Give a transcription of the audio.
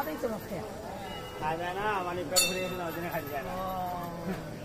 খাওয়াটাই চমৎকার। খাওয়া যায় না, মানে পেট ভরে গেছে না, ওই জন্য খাওয়া যায় না।